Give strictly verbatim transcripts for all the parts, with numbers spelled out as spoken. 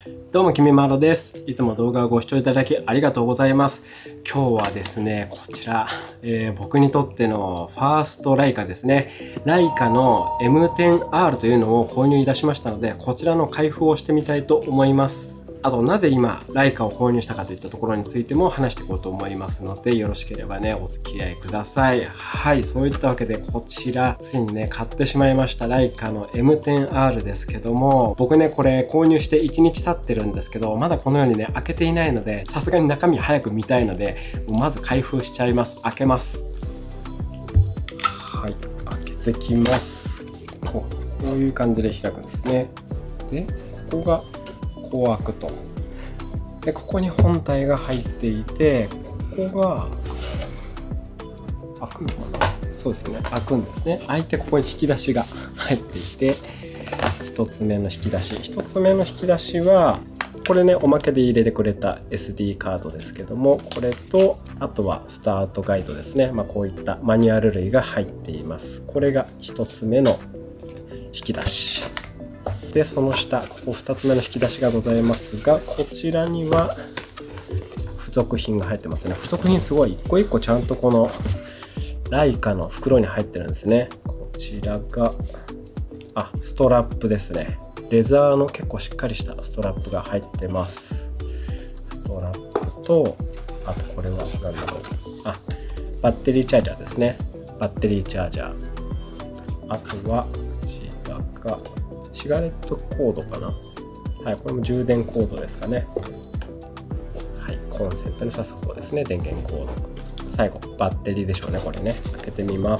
どうも、きみまろです。いつも動画をご視聴いただきありがとうございます。今日はですね、こちら、えー、僕にとってのファーストライカですね。ライカの エムテンアール というのを購入いたしましたので、こちらの開封をしてみたいと思います。あと、なぜ今、ライカを購入したかといったところについても話していこうと思いますので、よろしければね、お付き合いください。はい、そういったわけで、こちら、ついにね、買ってしまいました、ライカの エムテンアール ですけども、僕ね、これ購入していちにち経ってるんですけど、まだこのようにね、開けていないので、さすがに中身早く見たいので、まず開封しちゃいます。開けます。はい、開けてきます。こう、こういう感じで開くんですね。で、ここが、こう開くと。で、ここに本体が入っていて、ここが開くのかな。そうですね、開くんですね。開いてここに引き出しが入っていて、ひとつめの引き出しひとつめの引き出しはこれね、おまけで入れてくれた エスディー カードですけども、これとあとはスタートガイドですね。まあ、こういったマニュアル類が入っています。これがひとつめの引き出しで、その下、ここふたつめの引き出しがございますが、こちらには付属品が入ってますね。付属品すごい一個一個ちゃんとこのライカの袋に入ってるんですね。こちらがあストラップですね。レザーの結構しっかりしたストラップが入ってます。ストラップと、あとこれは何だろう、あバッテリーチャージャーですね。バッテリーチャージャー、あとはこちらがシガレットコードかな。はい、これも充電コードですかね。はい、コンセントに挿す方ですね。電源コード。最後、バッテリーでしょうね。これね、開けてみます。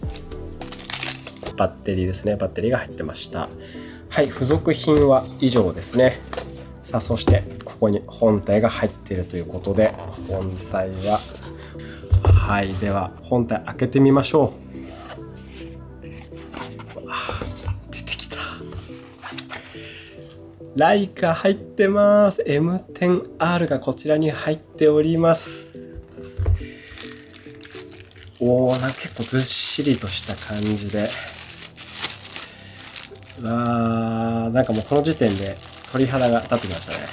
バッテリーですね。バッテリーが入ってました。はい、付属品は以上ですね。さあ、そして、ここに本体が入っているということで、本体は、はい、では、本体開けてみましょう。ライカ入ってます。エムテンアール がこちらに入っております。おー、なんか結構ずっしりとした感じで。うわー、なんかもうこの時点で鳥肌が立ってきましたね。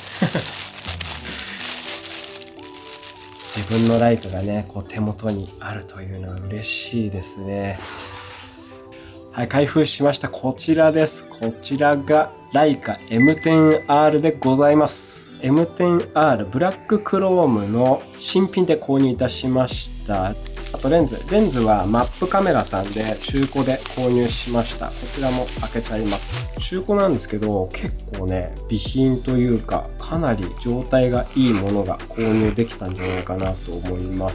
自分のライカがね、こう手元にあるというのは嬉しいですね。はい、開封しました。こちらです。こちらがライカ エムテンアール でございます。エムテンアール ブラッククロームの新品で購入いたしました。あとレンズ。レンズはマップカメラさんで中古で購入しました。こちらも開けちゃいます。中古なんですけど、結構ね、備品というか、かなり状態がいいものが購入できたんじゃないかなと思います。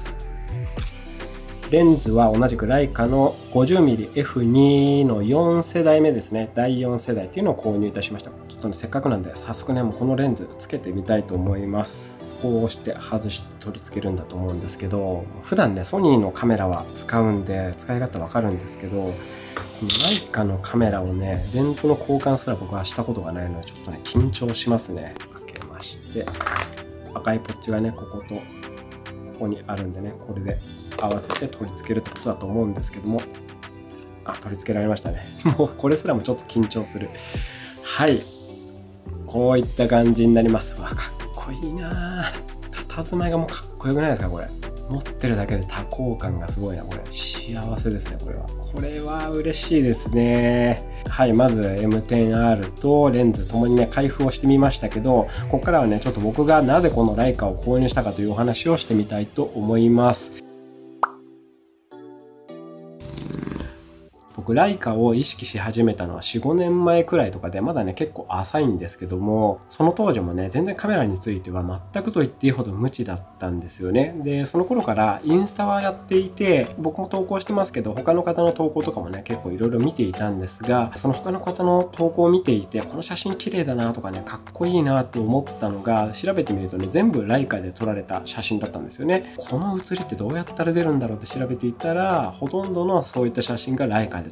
レンズは同じくライカの ごじゅうミリエフツー のよん世代目ですね。だいよん世代っていうのを購入いたしました。ちょっとね、せっかくなんで早速ね、もうこのレンズつけてみたいと思います。こうして外して取り付けるんだと思うんですけど、普段ね、ソニーのカメラは使うんで、使い方わかるんですけど、ライカのカメラをね、レンズの交換すら僕はしたことがないので、ちょっとね、緊張しますね。開けまして、赤いポッチがね、ここと、ここにあるんでね、これで合わせて取り付けるってことだと思うんですけども、あ、取り付けられましたね。もうこれすらもちょっと緊張する。はい。こういった感じになります。わ、かっこいいなぁ。佇まいがもうかっこよくないですか、これ。持ってるだけで多幸感がすごいな、これ。幸せですね、これは。これは嬉しいですね。はい、まず エムテンアール とレンズともにね、開封をしてみましたけど、ここからはね、ちょっと僕がなぜこのライカを購入したかというお話をしてみたいと思います。僕ライカを意識し始めたのはよん、ごねんまえくらいとかで、まだね結構浅いんですけども、その当時もね全然カメラについては全くと言っていいほど無知だったんですよね。でその頃からインスタはやっていて、僕も投稿してますけど、他の方の投稿とかもね結構いろいろ見ていたんですが、その他の方の投稿を見ていて、この写真綺麗だなとかね、かっこいいなと思ったのが、調べてみるとね全部ライカで撮られた写真だったんですよね。この写りってどうやったら出るんだろうって調べていたら、ほとんどのそういった写真がライカで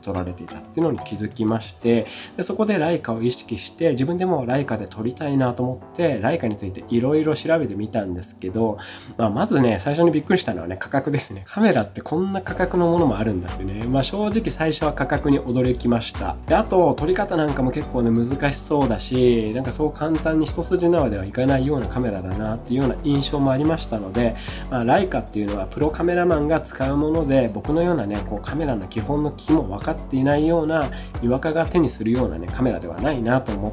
撮られていたっていうのに気づきまして、でそこでライカを意識して自分でもライカで撮りたいなと思ってライカについていろいろ調べてみたんですけど、まあ、まずね最初にびっくりしたのはね価格ですね。カメラってこんな価格のものもあるんだってね、まあ、正直最初は価格に驚きました。であと撮り方なんかも結構ね難しそうだし、なんかそう簡単に一筋縄ではいかないようなカメラだなっていうような印象もありましたので、まあ、ライカっていうのはプロカメラマンが使うもので、僕のようなねこうカメラの基本の機も分かっていないようなにわかが手にするようなねカメラではないなと思って、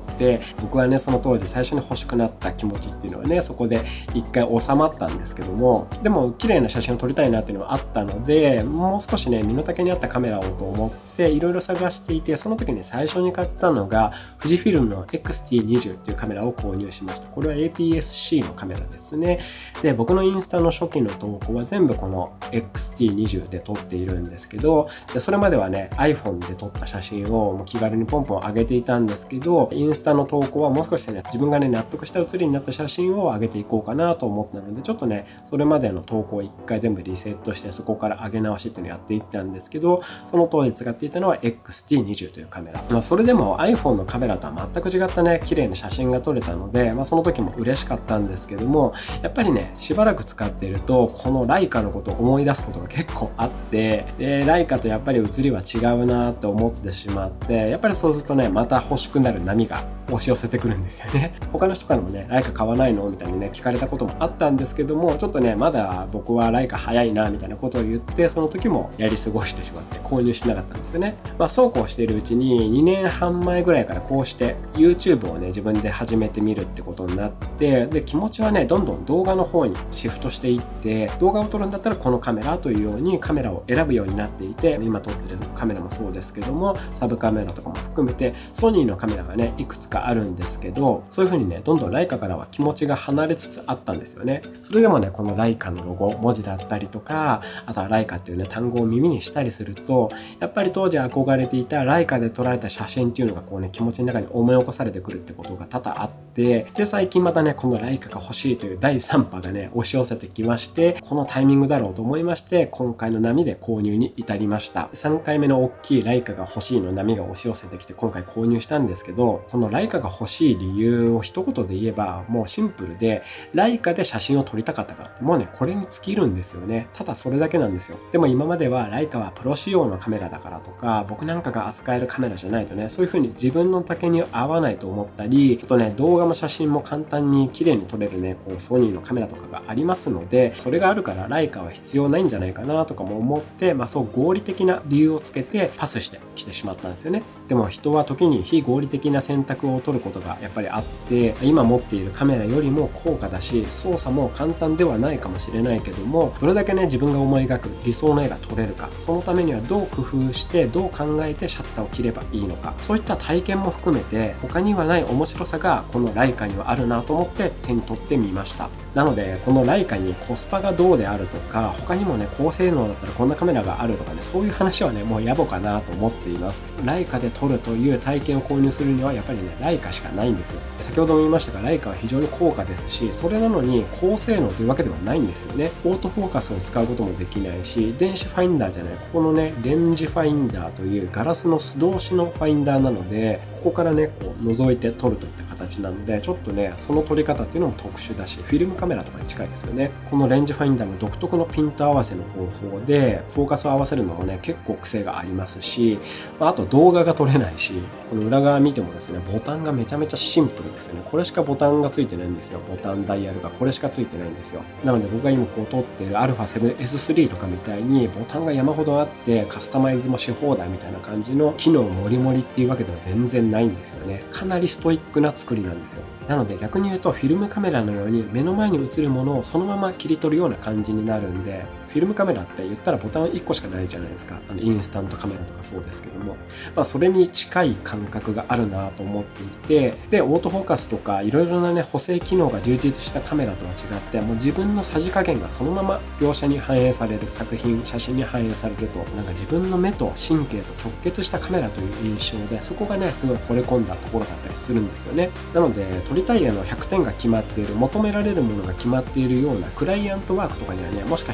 僕はねその当時最初に欲しくなった気持ちっていうのはねそこで一回収まったんですけども、でも綺麗な写真を撮りたいなっていうのはあったので、もう少しね身の丈に合ったカメラをと思っていろいろ探していて、その時に最初に買ったのが富士フィルムの エックスティーにじゅう っていうカメラを購入しました。これは エーピーエスシー のカメラですね。で僕のインスタの初期の投稿は全部この エックスティーにじゅう で撮っているんですけど、でそれまではね iPhone で撮った写真をもう気軽にポンポン上げていたんですけど、インスタの投稿はもう少しね自分がね納得した写りになった写真を上げていこうかなと思ったので、ちょっとねそれまでの投稿を一回全部リセットしてそこから上げ直しっていうのをやっていったんですけど、その当時使っていたのは エックスティーにじゅう というカメラ、まあ、それでも iPhone のカメラとは全く違ったね綺麗な写真が撮れたので、まあ、その時も嬉しかったんですけども、やっぱりねしばらく使っているとこのライカのことを思い出すことが結構あって、でライカとやっぱり写りは違うなって思ってしまって、やっぱりそうするとねまた欲しくなる波が押し寄せてくるんですよね。他の人からもねライカ買わないのみたいにね聞かれたこともあったんですけども、ちょっとねまだ僕はライカ早いなみたいなことを言って、その時もやり過ごしてしまって購入しなかったんですよね。まあそうこうしているうちににねんはん前ぐらいからこうして YouTube をね自分で始めてみるってことになって、で気持ちはねどんどん動画の方にシフトしていって、動画を撮るんだったらこのカメラというようにカメラを選ぶようになっていて、今撮ってるカメラもそうですけどもサブカメラとかも含めてソニーのカメラがねいくつかあるんですけど、そういう風にねどんどんライカからは気持ちが離れつつあったんですよね。それでもねこのライカのロゴ文字だったりとか、あとはライカっていうね単語を耳にしたりすると、やっぱり当時憧れていたライカで撮られた写真っていうのがこうね気持ちの中に思い起こされてくるってことが多々あって、で最近またねこのライカが欲しいというだいさん波がね押し寄せてきまして、このタイミングだろうと思いまして今回の波で購入に至りました。さんかいめの大きいライカが欲しいの波が押し寄せてきて今回購入したんですけど、このライカが欲しい理由を一言で言えばもうシンプルで、ライカで写真を撮りたかったから、もうねこれに尽きるんですよね。ただそれだけなんですよ。でも今まではライカはプロ仕様のカメラだからとか、僕なんかが扱えるカメラじゃないとねそういう風に自分の丈に合わないと思ったり、あとね動画も写真も簡単に綺麗に撮れるねこうソニーのカメラとかがありますので、それがあるからライカは必要ないんじゃないかなとかも思って、まあそう合理的な理由をつけてパスしてきてしまったんですよね。でも人は時に非合理的な選択を取ることがやっぱりあって、今持っているカメラよりも高価だし操作も簡単ではないかもしれないけども、どれだけね自分が思い描く理想の絵が撮れるか、そのためにはどう工夫してどう考えてシャッターを切ればいいのか、そういった体験も含めて他にはない面白さがこのライカにはあるなと思って手に取ってみました。なのでこのライカにコスパがどうであるとか、他にもね高性能だったらこんなカメラがあるとかね、そういう話はねもう野暮かなと思っています。ライカで撮るという体験を購入するにはやっぱりねライカしかないんですよ。先ほども言いましたがライカは非常に高価ですし、それなのに高性能というわけではないんですよね。オートフォーカスを使うこともできないし、電子ファインダーじゃない、ここのねレンジファインダーというガラスの素通しのファインダーなので、ここからねこう覗いて撮るといった形なので、ちょっとねその撮り方っていうのも特殊だし、フィルムカメラとかに近いですよね。このレンジファインダーの独特のピント合わせの方法でフォーカスを合わせるのもね結構癖がありますし、あと動画が撮れないし、この裏側見てもですねボタンがめちゃめちゃシンプルですよね。これしかボタンがついてないんですよ。ボタンダイヤルがこれしかついてないんですよ。なので僕が今こう撮っている アルファセブンエススリー とかみたいにボタンが山ほどあってカスタマイズもし放題みたいな感じの機能もりもりっていうわけでは全然ないんですよね。かなりストイックな作りなんですよ。なので逆に言うとフィルムカメラのように目の前に映るものをそのまま切り取るような感じになるんで、フィルムカメラって言ったらボタンいっこしかないじゃないですか。あのインスタントカメラとかそうですけども、まあそれに近い感覚があるなと思っていて、でオートフォーカスとかいろいろなね補正機能が充実したカメラとは違って、もう自分のさじ加減がそのまま描写に反映される、作品写真に反映されると、なんか自分の目と神経と直結したカメラという印象で、そこがねすごい惚れ込んだところだったりするんですよね。なので撮りたい絵のひゃくてんが決まっている、求められるものが決まっているようなクライアントワークとかにはねもしかしたら向か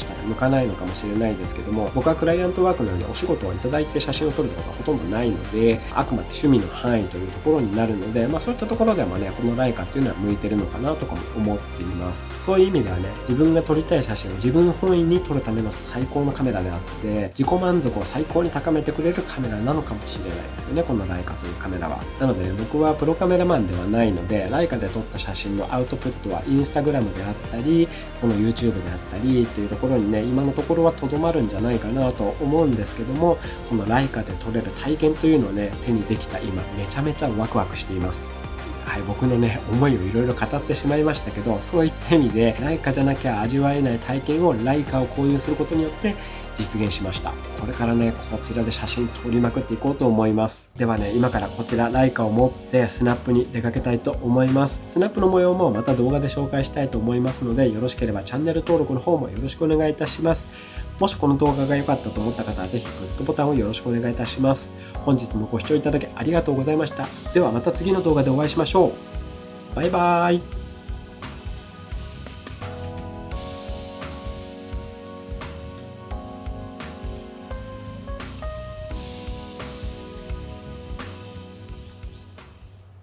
かないのかもしれないですけども、僕はクライアントワークのようにお仕事をいただいて写真を撮ることがほとんどないので、あくまで趣味の範囲というところになるので、まあそういったところでもね、このライカっていうのは向いてるのかなとかも思っています。そういう意味ではね、自分が撮りたい写真を自分本位に撮るための最高のカメラであって、自己満足を最高に高めてくれるカメラなのかもしれないですよね、このライカというカメラは。なので、ね、僕はプロカメラマンではないので、ライカで撮った写真のアウトプットはインスタグラムであったり、この YouTube であったりというところにね、今のところはとどまるんじゃないかなと思うんですけども、このライカで撮れる体験というのをね、手にできた今、めちゃめちゃワクワクしています。はい、僕のね、思いをいろいろ語ってしまいましたけど、そういった意味で、ライカじゃなきゃ味わえない体験をライカを購入することによって実現しました。これからね、こちらで写真撮りまくっていこうと思います。ではね、今からこちらライカを持ってスナップに出かけたいと思います。スナップの模様もまた動画で紹介したいと思いますので、よろしければチャンネル登録の方もよろしくお願いいたします。もしこの動画が良かったと思った方はぜひグッドボタンをよろしくお願いいたします。本日もご視聴いただきありがとうございました。ではまた次の動画でお会いしましょう。バイバーイ。